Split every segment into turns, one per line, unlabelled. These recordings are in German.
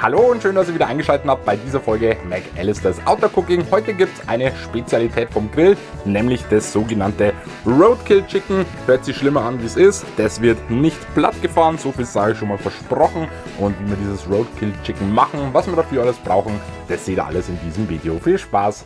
Hallo und schön, dass ihr wieder eingeschaltet habt bei dieser Folge McAllister's Outdoor Cooking. Heute gibt es eine Spezialität vom Grill, nämlich das sogenannte Roadkill Chicken. Hört sich schlimmer an, wie es ist. Das wird nicht platt gefahren, so viel sage ich schon mal versprochen. Und wie wir dieses Roadkill Chicken machen, was wir dafür alles brauchen, das seht ihr alles in diesem Video. Viel Spaß!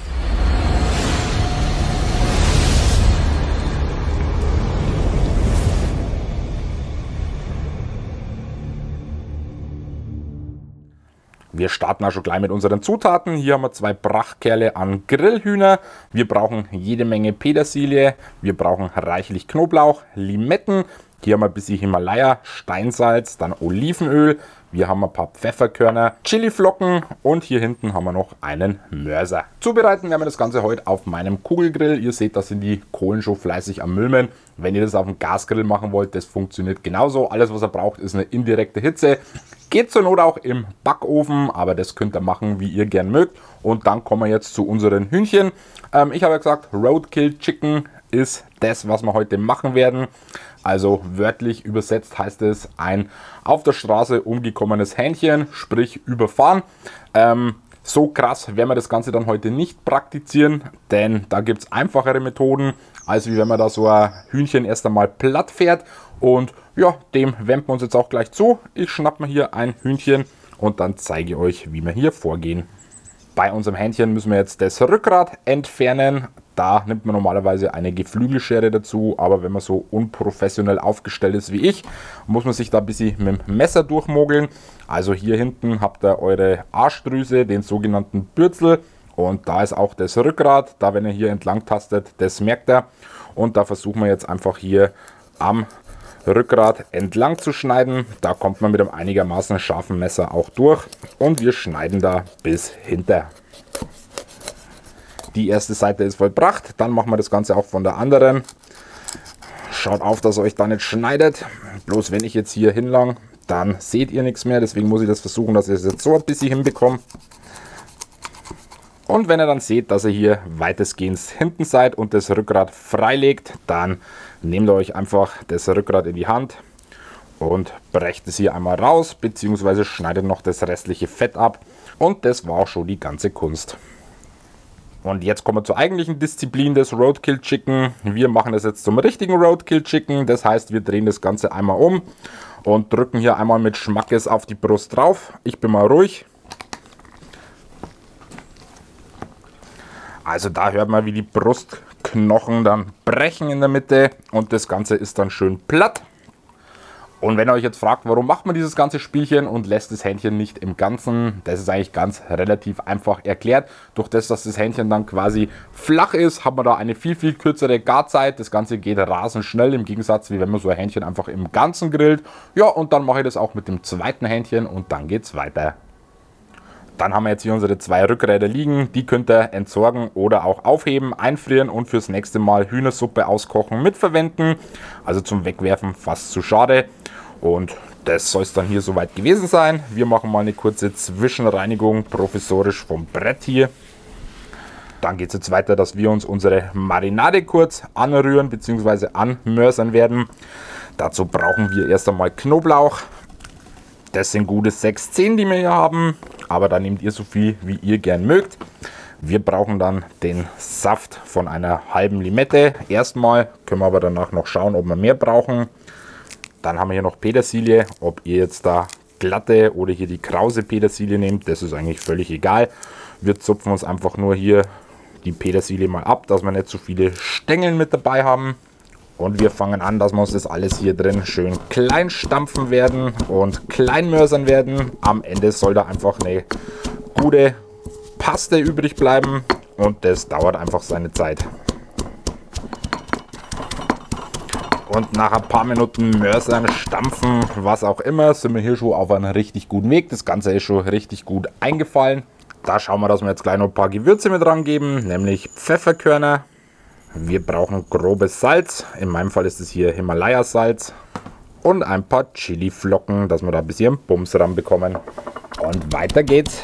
Wir starten auch schon gleich mit unseren Zutaten. Hier haben wir zwei Prachtkerle an Grillhühner. Wir brauchen jede Menge Petersilie. Wir brauchen reichlich Knoblauch, Limetten. Hier haben wir ein bisschen Himalaya, Steinsalz, dann Olivenöl. Wir haben ein paar Pfefferkörner, Chiliflocken und hier hinten haben wir noch einen Mörser. Zubereiten werden wir das Ganze heute auf meinem Kugelgrill. Ihr seht, da sind die Kohlen schon fleißig am Mülmen. Wenn ihr das auf dem Gasgrill machen wollt, das funktioniert genauso. Alles, was ihr braucht, ist eine indirekte Hitze. Geht zur Not auch im Backofen, aber das könnt ihr machen, wie ihr gern mögt. Und dann kommen wir jetzt zu unseren Hühnchen. Ich habe ja gesagt, Roadkill Chicken ist das, was wir heute machen werden. Also wörtlich übersetzt heißt es ein auf der Straße umgekommenes Hähnchen, sprich überfahren. So krass werden wir das Ganze dann heute nicht praktizieren, denn da gibt es einfachere Methoden, als wie wenn man da so ein Hühnchen erst einmal platt fährt. Und ja, dem wenden wir uns jetzt auch gleich zu. Ich schnapp mir hier ein Hühnchen und dann zeige ich euch, wie wir hier vorgehen. Bei unserem Hähnchen müssen wir jetzt das Rückgrat entfernen. Da nimmt man normalerweise eine Geflügelschere dazu, aber wenn man so unprofessionell aufgestellt ist wie ich, muss man sich da ein bisschen mit dem Messer durchmogeln. Also hier hinten habt ihr eure Arschdrüse, den sogenannten Bürzel, und da ist auch das Rückgrat. Da, wenn ihr hier entlang tastet, das merkt ihr. Und da versuchen wir jetzt einfach hier am Rückgrat entlang zu schneiden. Da kommt man mit einem einigermaßen scharfen Messer auch durch und wir schneiden da bis hinter. Die erste Seite ist vollbracht, dann machen wir das Ganze auch von der anderen. Schaut auf, dass ihr euch da nicht schneidet. Bloß wenn ich jetzt hier hinlang, dann seht ihr nichts mehr. Deswegen muss ich das versuchen, dass ihr es jetzt so ein bisschen hinbekommt. Und wenn ihr dann seht, dass ihr hier weitestgehend hinten seid und das Rückgrat freilegt, dann nehmt ihr euch einfach das Rückgrat in die Hand und brecht es hier einmal raus, beziehungsweise schneidet noch das restliche Fett ab. Und das war auch schon die ganze Kunst. Und jetzt kommen wir zur eigentlichen Disziplin des Roadkill Chicken. Wir machen das jetzt zum richtigen Roadkill Chicken. Das heißt, wir drehen das Ganze einmal um und drücken hier einmal mit Schmackes auf die Brust drauf. Ich bin mal ruhig. Also da hört man, wie die Brustknochen dann brechen in der Mitte und das Ganze ist dann schön platt. Und wenn ihr euch jetzt fragt, warum macht man dieses ganze Spielchen und lässt das Hähnchen nicht im Ganzen, das ist eigentlich ganz relativ einfach erklärt. Durch das, dass das Hähnchen dann quasi flach ist, hat man da eine viel, viel kürzere Garzeit. Das Ganze geht rasend schnell, im Gegensatz wie wenn man so ein Hähnchen einfach im Ganzen grillt. Ja, und dann mache ich das auch mit dem zweiten Hähnchen und dann geht es weiter. Dann haben wir jetzt hier unsere zwei Rückräder liegen, die könnt ihr entsorgen oder auch aufheben, einfrieren und fürs nächste Mal Hühnersuppe auskochen mitverwenden. Also zum Wegwerfen fast zu schade. Und das soll es dann hier soweit gewesen sein. Wir machen mal eine kurze Zwischenreinigung provisorisch vom Brett hier. Dann geht es jetzt weiter, dass wir uns unsere Marinade kurz anrühren bzw. anmörsern werden. Dazu brauchen wir erst einmal Knoblauch. Das sind gute 6 Zehen, die wir hier haben, aber da nehmt ihr so viel, wie ihr gern mögt. Wir brauchen dann den Saft von einer halben Limette. Erstmal können wir aber danach noch schauen, ob wir mehr brauchen. Dann haben wir hier noch Petersilie. Ob ihr jetzt da glatte oder hier die krause Petersilie nehmt, das ist eigentlich völlig egal. Wir zupfen uns einfach nur hier die Petersilie mal ab, dass wir nicht so viele Stängeln mit dabei haben. Und wir fangen an, dass wir uns das alles hier drin schön klein stampfen werden und klein mörsern werden. Am Ende soll da einfach eine gute Paste übrig bleiben und das dauert einfach seine Zeit. Und nach ein paar Minuten mörsern, stampfen, was auch immer, sind wir hier schon auf einem richtig guten Weg. Das Ganze ist schon richtig gut eingefallen. Da schauen wir, dass wir jetzt gleich noch ein paar Gewürze mit dran geben, nämlich Pfefferkörner. Wir brauchen grobes Salz, in meinem Fall ist es hier Himalaya-Salz und ein paar Chili-Flocken, dass wir da ein bisschen Bums ranbekommen. Und weiter geht's.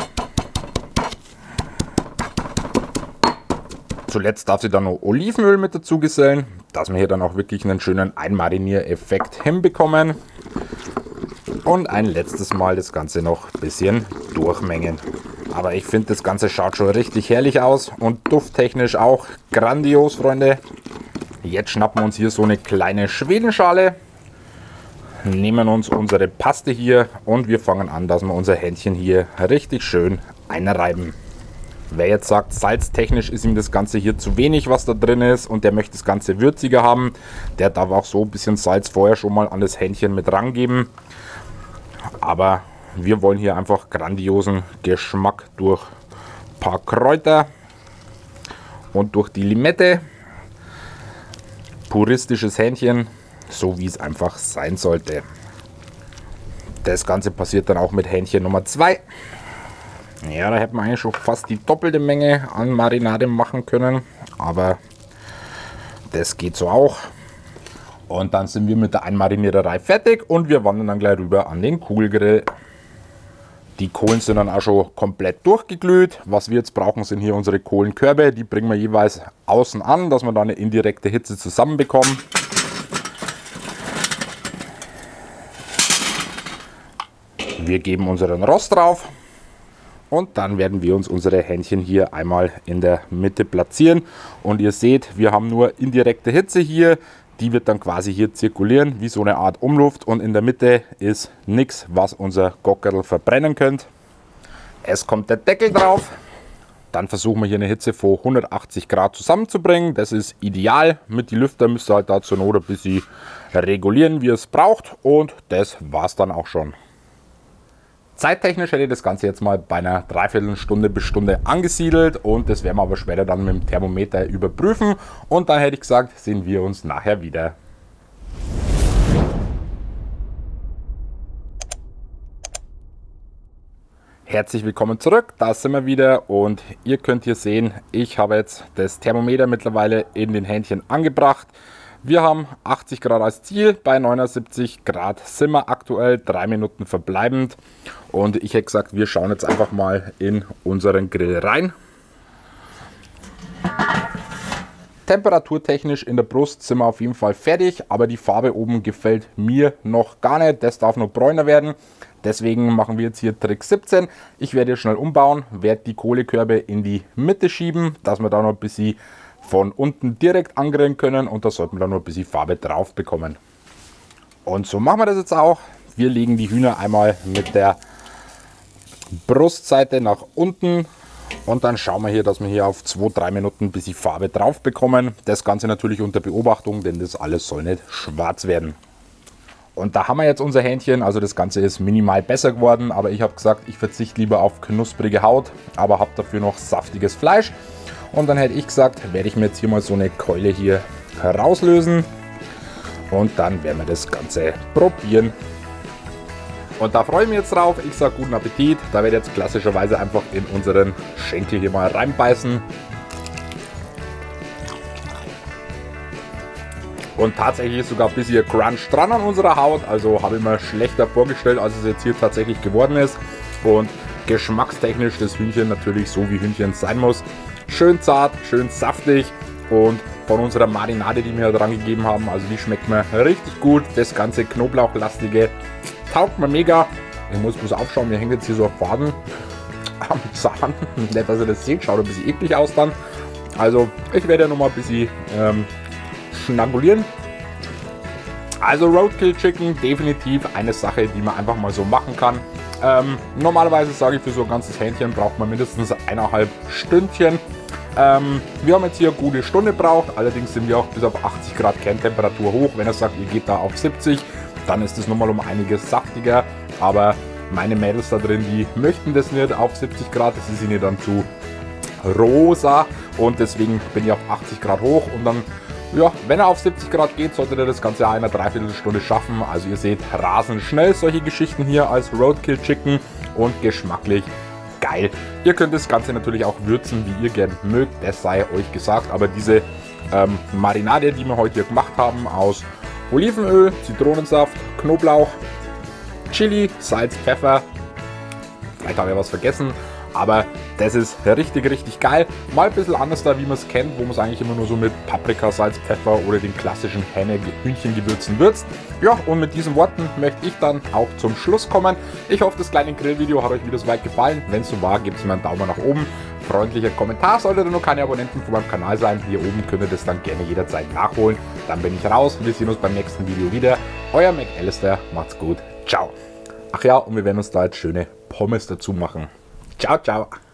Zuletzt darf sie dann noch Olivenöl mit dazu gesellen, dass wir hier dann auch wirklich einen schönen Einmarinier-Effekt hinbekommen. Und ein letztes Mal das Ganze noch ein bisschen durchmengen. Aber ich finde, das Ganze schaut schon richtig herrlich aus und dufttechnisch auch grandios, Freunde. Jetzt schnappen wir uns hier so eine kleine Schwedenschale, nehmen uns unsere Paste hier und wir fangen an, dass wir unser Händchen hier richtig schön einreiben. Wer jetzt sagt, salztechnisch ist ihm das Ganze hier zu wenig, was da drin ist, und der möchte das Ganze würziger haben, der darf auch so ein bisschen Salz vorher schon mal an das Händchen mit rangeben. Aber wir wollen hier einfach grandiosen Geschmack durch ein paar Kräuter und durch die Limette. Puristisches Hähnchen, so wie es einfach sein sollte. Das Ganze passiert dann auch mit Hähnchen Nummer 2. Ja, da hätten wir eigentlich schon fast die doppelte Menge an Marinade machen können, aber das geht so auch. Und dann sind wir mit der Einmariniererei fertig und wir wandern dann gleich rüber an den Kugelgrill. Die Kohlen sind dann auch schon komplett durchgeglüht. Was wir jetzt brauchen, sind hier unsere Kohlenkörbe. Die bringen wir jeweils außen an, dass wir da eine indirekte Hitze zusammenbekommen. Wir geben unseren Rost drauf. Und dann werden wir uns unsere Händchen hier einmal in der Mitte platzieren. Und ihr seht, wir haben nur indirekte Hitze hier. Die wird dann quasi hier zirkulieren, wie so eine Art Umluft. Und in der Mitte ist nichts, was unser Gockerl verbrennen könnte. Es kommt der Deckel drauf. Dann versuchen wir hier eine Hitze von 180 Grad zusammenzubringen. Das ist ideal. Mit den Lüfter müsst ihr halt da zur Not ein bisschen regulieren, wie ihr es braucht. Und das war's dann auch schon. Zeittechnisch hätte ich das Ganze jetzt mal bei einer Dreiviertelstunde bis Stunde angesiedelt und das werden wir aber später dann mit dem Thermometer überprüfen und dann hätte ich gesagt, sehen wir uns nachher wieder. Herzlich willkommen zurück, da sind wir wieder und ihr könnt hier sehen, ich habe jetzt das Thermometer mittlerweile in den Händchen angebracht. Wir haben 80 Grad als Ziel, bei 79 Grad sind wir aktuell, 3 Minuten verbleibend. Und ich hätte gesagt, wir schauen jetzt einfach mal in unseren Grill rein. Temperaturtechnisch in der Brust sind wir auf jeden Fall fertig, aber die Farbe oben gefällt mir noch gar nicht. Das darf noch bräuner werden. Deswegen machen wir jetzt hier Trick 17. Ich werde hier schnell umbauen, werde die Kohlekörbe in die Mitte schieben, dass wir da noch ein bisschen von unten direkt angrillen können und da sollten wir dann noch ein bisschen Farbe drauf bekommen. Und so machen wir das jetzt auch. Wir legen die Hühner einmal mit der Brustseite nach unten und dann schauen wir hier, dass wir hier auf 2-3 Minuten ein bisschen Farbe drauf bekommen. Das Ganze natürlich unter Beobachtung, denn das alles soll nicht schwarz werden. Und da haben wir jetzt unser Hähnchen, also das Ganze ist minimal besser geworden, aber ich habe gesagt, ich verzichte lieber auf knusprige Haut, aber habe dafür noch saftiges Fleisch. Und dann hätte ich gesagt, werde ich mir jetzt hier mal so eine Keule hier herauslösen und dann werden wir das Ganze probieren. Und da freue ich mich jetzt drauf. Ich sage guten Appetit. Da werde ich jetzt klassischerweise einfach in unseren Schenkel hier mal reinbeißen. Und tatsächlich ist sogar ein bisschen Crunch dran an unserer Haut. Also habe ich mir schlechter vorgestellt, als es jetzt hier tatsächlich geworden ist. Und geschmackstechnisch das Hühnchen natürlich so, wie Hühnchen sein muss. Schön zart, schön saftig und von unserer Marinade, die wir dran gegeben haben, also die schmeckt mir richtig gut. Das ganze Knoblauchlastige taugt mir mega. Ich muss bloß aufschauen, mir hängt jetzt hier so ein Faden am Zahn. Nicht, dass ihr das seht, schaut ein bisschen eklig aus dann. Also ich werde ja noch mal ein bisschen schnabulieren. Also Roadkill Chicken, definitiv eine Sache, die man einfach mal so machen kann. Normalerweise sage ich, für so ein ganzes Hähnchen braucht man mindestens 1,5 Stündchen. Wir haben jetzt hier eine gute Stunde gebraucht, allerdings sind wir auch bis auf 80 Grad Kerntemperatur hoch. Wenn er sagt, ihr geht da auf 70, dann ist es nochmal um einiges saftiger. Aber meine Mädels da drin, die möchten das nicht auf 70 Grad, das ist ihnen dann zu rosa und deswegen bin ich auf 80 Grad hoch und dann, ja, wenn er auf 70 Grad geht, solltet ihr das Ganze in einer Dreiviertelstunde schaffen. Also ihr seht, rasend schnell solche Geschichten hier als Roadkill Chicken und geschmacklich geil. Ihr könnt das Ganze natürlich auch würzen, wie ihr gerne mögt, das sei euch gesagt. Aber diese Marinade, die wir heute hier gemacht haben, aus Olivenöl, Zitronensaft, Knoblauch, Chili, Salz, Pfeffer, vielleicht habe ich was vergessen, Aber das ist richtig, richtig geil. Mal ein bisschen anders da, wie man es kennt, wo man es eigentlich immer nur so mit Paprika, Salz, Pfeffer oder den klassischen Hühnchengewürzen würzt. Ja, und mit diesen Worten möchte ich dann auch zum Schluss kommen. Ich hoffe, das kleine Grillvideo hat euch wieder soweit gefallen. Wenn es so war, gebt mir einen Daumen nach oben. Freundlicher Kommentar, solltet ihr noch keine Abonnenten von meinem Kanal sein. Hier oben könnt ihr das dann gerne jederzeit nachholen. Dann bin ich raus. Wir sehen uns beim nächsten Video wieder. Euer McAllister, macht's gut. Ciao. Ach ja, und wir werden uns da jetzt schöne Pommes dazu machen. Ciao, ciao.